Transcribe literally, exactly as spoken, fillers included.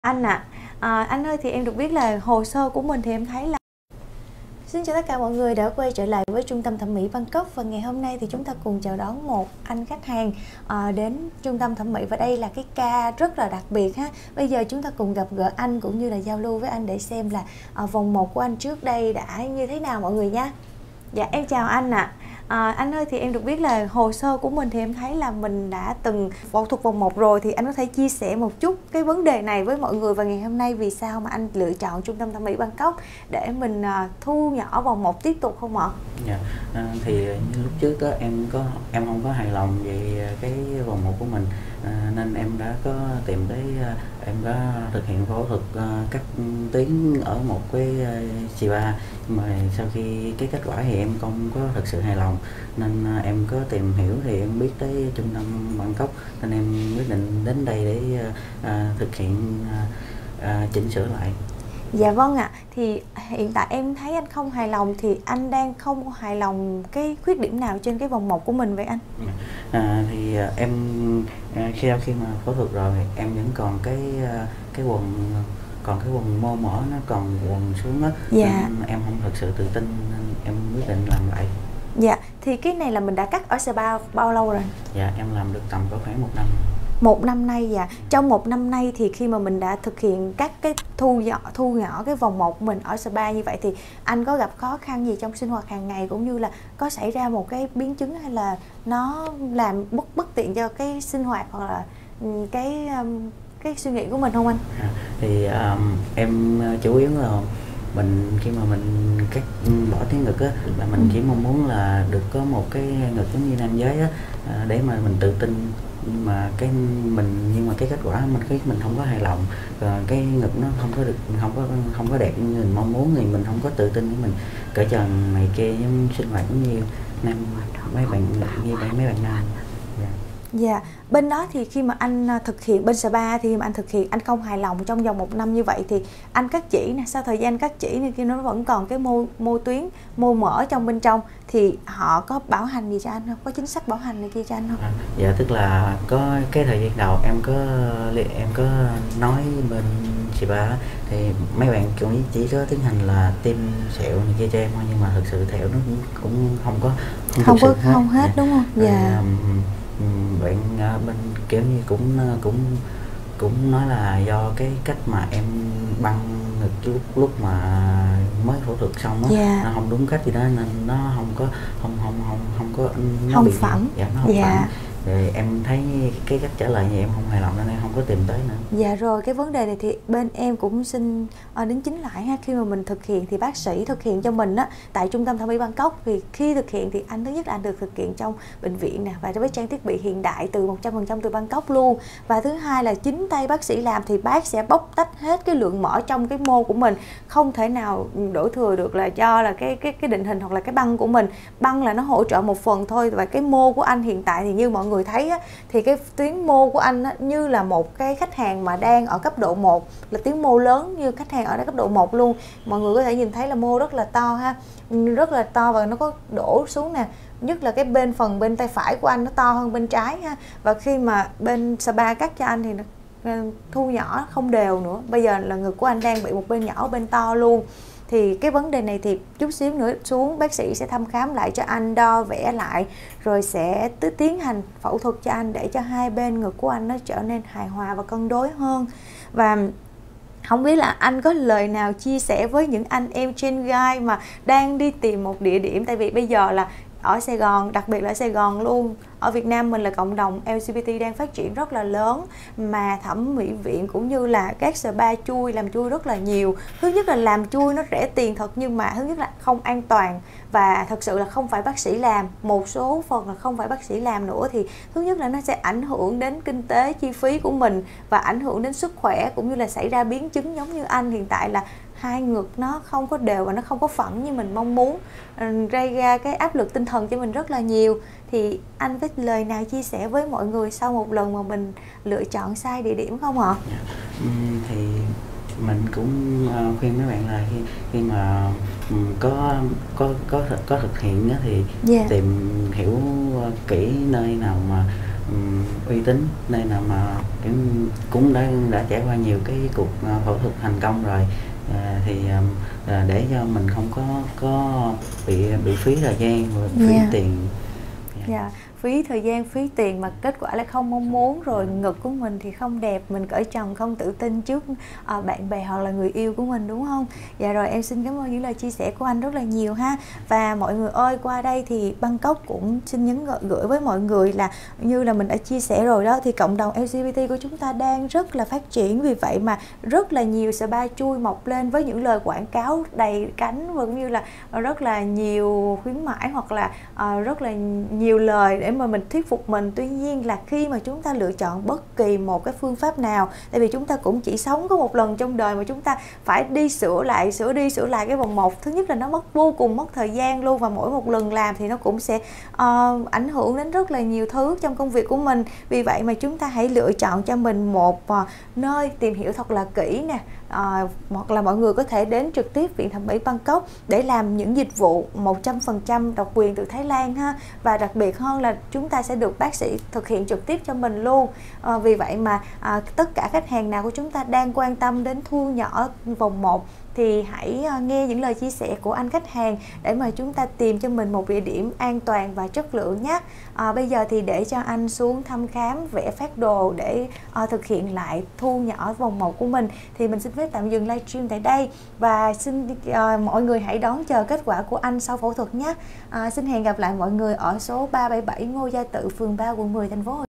Anh ạ, à, à, anh ơi, thì em được biết là hồ sơ của mình thì em thấy là... Xin chào tất cả mọi người đã quay trở lại với Trung tâm Thẩm mỹ Bangkok. Và ngày hôm nay thì chúng ta cùng chào đón một anh khách hàng à, đến Trung tâm Thẩm mỹ. Và đây là cái ca rất là đặc biệt ha. Bây giờ chúng ta cùng gặp gỡ anh cũng như là giao lưu với anh để xem là à, vòng một của anh trước đây đã như thế nào mọi người nha. Dạ em chào anh ạ. À, anh ơi, thì em được biết là hồ sơ của mình thì em thấy là mình đã từng phẫu thuật vòng một rồi. Thì anh có thể chia sẻ một chút cái vấn đề này với mọi người, và ngày hôm nay vì sao mà anh lựa chọn Trung tâm Thẩm mỹ Bangkok để mình à, thu nhỏ vòng một tiếp tục không ạ? Dạ, à, thì như lúc trước đó em có em không có hài lòng về cái vòng một của mình, à, nên em đã có tìm tới em có thực hiện phẫu thuật uh, cắt tuyến ở một cái uh, spa, nhưng mà sau khi cái kết quả thì em không có thực sự hài lòng, nên uh, em có tìm hiểu thì em biết tới Trung tâm Bangkok, nên em quyết định đến đây để uh, uh, thực hiện uh, uh, chỉnh sửa lại. Dạ vâng ạ. Thì hiện tại em thấy anh không hài lòng, thì anh đang không hài lòng cái khuyết điểm nào trên cái vòng một của mình vậy anh? À, thì em khi khi mà phẫu thuật rồi em vẫn còn cái cái quần còn cái quần mô mỡ nó còn quần xuống đó. Dạ. Nên em không thực sự tự tin nên em quyết định làm lại. Dạ, thì cái này là mình đã cắt ở spa bao lâu rồi? Dạ, em làm được tầm có khoảng một năm. Một năm nay. Dạ. Trong một năm nay thì khi mà mình đã thực hiện các cái thu nhỏ thu nhỏ cái vòng một của mình ở spa như vậy, thì anh có gặp khó khăn gì trong sinh hoạt hàng ngày, cũng như là có xảy ra một cái biến chứng hay là nó làm bất bất tiện cho cái sinh hoạt hoặc là cái cái suy nghĩ của mình không anh? À, thì um, em chủ yếu là mình khi mà mình cắt bỏ cái ngực á, là mình ừ. chỉ mong muốn là được có một cái ngực giống như nam giới á, để mà mình tự tin, nhưng mà cái mình nhưng mà cái kết quả mình cái mình không có hài lòng, rồi cái ngực nó không có được không có không có đẹp như mình mong muốn, thì mình không có tự tin để mình cởi trần này kia, giống sinh hoạt cũng như nam mấy bạn như mấy bạn nam. Yeah. Dạ, bên đó thì khi mà anh thực hiện bên spa thì mà anh thực hiện anh không hài lòng trong vòng một năm như vậy, thì anh cắt chỉ nè, sau thời gian cắt chỉ thì khi nó vẫn còn cái mô mô tuyến mô mỡ trong bên trong, thì họ có bảo hành gì cho anh không? Có chính sách bảo hành này kia cho anh không? À, dạ, tức là có cái thời gian đầu em có em có nói bên spa thì mấy bạn cũng chỉ có tiến hành là tiêm sẹo này kia cho em thôi, nhưng mà thực sự thẹo nó cũng, cũng không có không, không có hết. không hết dạ. Đúng không? Dạ. À, bạn bên kiểu như cũng cũng cũng nói là do cái cách mà em băng ngực lúc lúc mà mới phẫu thuật xong á, yeah. nó không đúng cách gì đó nên nó không có không không không không có nó không bị phẳng. Dạ, nó không yeah. phẳng. Rồi em thấy cái cách trả lời như em không hài lòng nên em không có tìm tới nữa. Dạ rồi, cái vấn đề này thì bên em cũng xin uh, đính chính lại ha. Khi mà mình thực hiện thì bác sĩ thực hiện cho mình á tại Trung tâm Thẩm mỹ Bangkok, thì khi thực hiện thì anh thứ nhất là anh được thực hiện trong bệnh viện nè, và với trang thiết bị hiện đại từ một trăm phần trăm từ Bangkok luôn. Và thứ hai là chính tay bác sĩ làm, thì bác sẽ bóc tách hết cái lượng mỡ trong cái mô của mình, không thể nào đổ thừa được là do là cái cái cái định hình hoặc là cái băng của mình. Băng là nó hỗ trợ một phần thôi, và cái mô của anh hiện tại thì như mọi người thấy á, thì cái tuyến mô của anh á, như là một cái khách hàng mà đang ở cấp độ một, là tuyến mô lớn như khách hàng ở đây cấp độ một luôn. Mọi người có thể nhìn thấy là mô rất là to ha, rất là to, và nó có đổ xuống nè, nhất là cái bên phần bên tay phải của anh nó to hơn bên trái ha. Và khi mà bên spa cắt cho anh thì nó thu nhỏ không đều nữa. Bây giờ là ngực của anh đang bị một bên nhỏ bên to luôn. Thì cái vấn đề này thì chút xíu nữa xuống bác sĩ sẽ thăm khám lại cho anh, đo vẽ lại, rồi sẽ tiến hành phẫu thuật cho anh để cho hai bên ngực của anh nó trở nên hài hòa và cân đối hơn. Và không biết là anh có lời nào chia sẻ với những anh em trên gai mà đang đi tìm một địa điểm, tại vì bây giờ là ở Sài Gòn, đặc biệt là ở Sài Gòn luôn, ở Việt Nam mình là cộng đồng lờ giê bê tê đang phát triển rất là lớn, mà thẩm mỹ viện cũng như là các spa chui làm chui rất là nhiều. Thứ nhất là làm chui nó rẻ tiền thật, nhưng mà thứ nhất là không an toàn, và thật sự là không phải bác sĩ làm, một số phần là không phải bác sĩ làm nữa, thì thứ nhất là nó sẽ ảnh hưởng đến kinh tế chi phí của mình và ảnh hưởng đến sức khỏe, cũng như là xảy ra biến chứng giống như anh hiện tại là hai ngực nó không có đều và nó không có phẳng như mình mong muốn, gây ra cái áp lực tinh thần cho mình rất là nhiều. Thì anh có lời nào chia sẻ với mọi người sau một lần mà mình lựa chọn sai địa điểm không ạ? uhm, thì mình cũng uh, khuyên mấy bạn là khi khi mà um, có có có có thực hiện đó thì yeah. tìm hiểu uh, kỹ nơi nào mà um, uy tín, nên là mà kiểu cũng đã đã trải qua nhiều cái cuộc uh, phẫu thuật thành công rồi. À, thì à, để cho mình không có có bị bị phí thời gian và phí yeah. tiền. Yeah. Yeah. Phí thời gian, phí tiền mà kết quả lại không mong muốn, rồi ngực của mình thì không đẹp, mình cởi trần không tự tin trước à, bạn bè hoặc là người yêu của mình, đúng không? Dạ rồi, em xin cảm ơn những lời chia sẻ của anh rất là nhiều ha. Và mọi người ơi, qua đây thì Bangkok cũng xin nhấn gửi với mọi người là như là mình đã chia sẻ rồi đó, thì cộng đồng lờ giê bê tê của chúng ta đang rất là phát triển, vì vậy mà rất là nhiều spa chui mọc lên với những lời quảng cáo đầy cánh, và cũng như là rất là nhiều khuyến mãi hoặc là uh, rất là nhiều lời để mà mình thuyết phục mình. Tuy nhiên là khi mà chúng ta lựa chọn bất kỳ một cái phương pháp nào, tại vì chúng ta cũng chỉ sống có một lần trong đời mà chúng ta phải đi sửa lại, sửa đi sửa lại cái vòng một, thứ nhất là nó mất vô cùng mất thời gian luôn, và mỗi một lần làm thì nó cũng sẽ uh, ảnh hưởng đến rất là nhiều thứ trong công việc của mình. Vì vậy mà chúng ta hãy lựa chọn cho mình một uh, nơi tìm hiểu thật là kỹ nè, À, hoặc là mọi người có thể đến trực tiếp Viện Thẩm mỹ Bangkok để làm những dịch vụ một trăm phần trăm độc quyền từ Thái Lan ha. Và đặc biệt hơn là chúng ta sẽ được bác sĩ thực hiện trực tiếp cho mình luôn. à, Vì vậy mà à, tất cả khách hàng nào của chúng ta đang quan tâm đến thu nhỏ vòng một thì hãy nghe những lời chia sẻ của anh khách hàng để mà chúng ta tìm cho mình một địa điểm an toàn và chất lượng nhé. À, bây giờ thì để cho anh xuống thăm khám, vẽ phác đồ để à, thực hiện lại thu nhỏ vòng một của mình, thì mình xin phép tạm dừng livestream tại đây và xin à, mọi người hãy đón chờ kết quả của anh sau phẫu thuật nhé. À, xin hẹn gặp lại mọi người ở số ba bảy bảy Ngô Gia Tự, phường ba, quận mười, thành phố Hồ Chí Minh.